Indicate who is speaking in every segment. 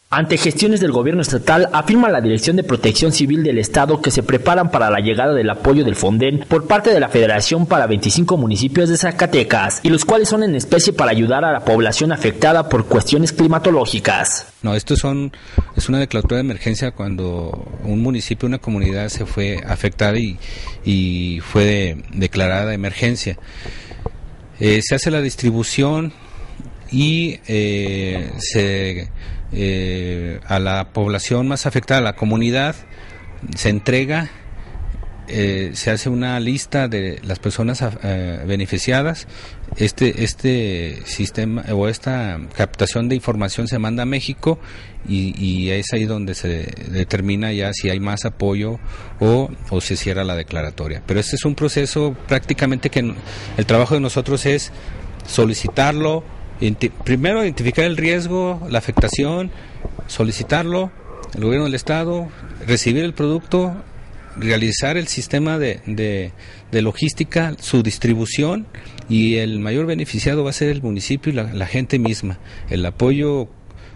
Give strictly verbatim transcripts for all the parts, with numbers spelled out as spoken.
Speaker 1: Ante gestiones del gobierno estatal, afirma la Dirección de Protección Civil del Estado que se preparan para la llegada del apoyo del Fonden por parte de la Federación para veinticinco municipios de Zacatecas, y los cuales son en especie para ayudar a la población afectada por cuestiones climatológicas.
Speaker 2: No, esto son, es una declaratoria de emergencia cuando un municipio, una comunidad se fue afectada y, y fue de, declarada de emergencia. Eh, se hace la distribución y eh, se eh, a la población más afectada, a la comunidad, se entrega, eh, se hace una lista de las personas eh, beneficiadas. Este este sistema o esta captación de información se manda a México y, y es ahí donde se determina ya si hay más apoyo o, o se cierra la declaratoria. Pero este es un proceso prácticamente que el trabajo de nosotros es solicitarlo. Primero identificar el riesgo, la afectación, solicitarlo, el gobierno del estado, recibir el producto, realizar el sistema de, de, de logística, su distribución, y el mayor beneficiado va a ser el municipio y la, la gente misma. El apoyo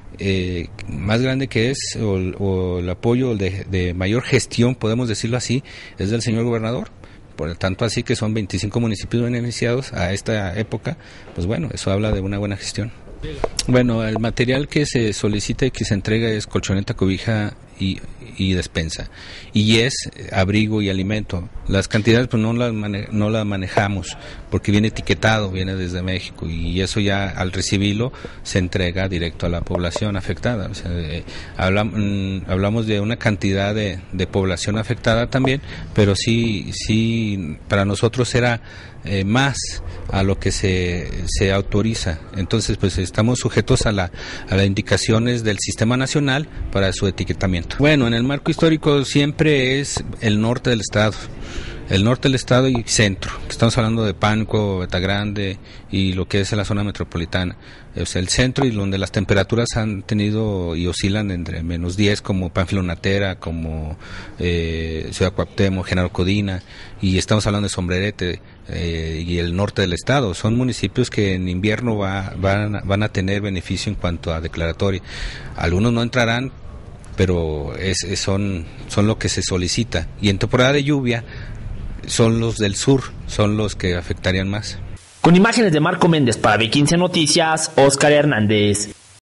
Speaker 2: eh, más grande que es, o, o el apoyo de, de mayor gestión, podemos decirlo así, es del señor gobernador. Por lo tanto, así que son veinticinco municipios beneficiados a esta época, pues bueno, eso habla de una buena gestión. Bueno, el material que se solicita y que se entrega es colchoneta, cobija y, y despensa, y es abrigo y alimento. Las cantidades pues no las mane- no las manejamos porque viene etiquetado, viene desde México, y eso ya al recibirlo se entrega directo a la población afectada. O sea, eh, hablamos, mm, hablamos de una cantidad de, de población afectada también, pero sí sí para nosotros era eh, más a lo que se se autoriza. Entonces pues estamos sujetos a la a las indicaciones del Sistema Nacional para su etiquetamiento. Bueno, en el marco histórico siempre es el norte del estado. El norte del estado y centro. Estamos hablando de Pánuco, Betagrande y lo que es la zona metropolitana. O sea, el centro, y donde las temperaturas han tenido y oscilan entre menos diez, como Panfilonatera, como eh, Ciudad Cuauhtémoc, Genaro Codina, y estamos hablando de Sombrerete eh, y el norte del estado. Son municipios que en invierno va, van, van a tener beneficio en cuanto a declaratoria. Algunos no entrarán, pero es, es, son, son lo que se solicita. Y en temporada de lluvia son los del sur, son los que afectarían más.
Speaker 1: Con imágenes de Marco Méndez para B quince Noticias, Óscar Hernández.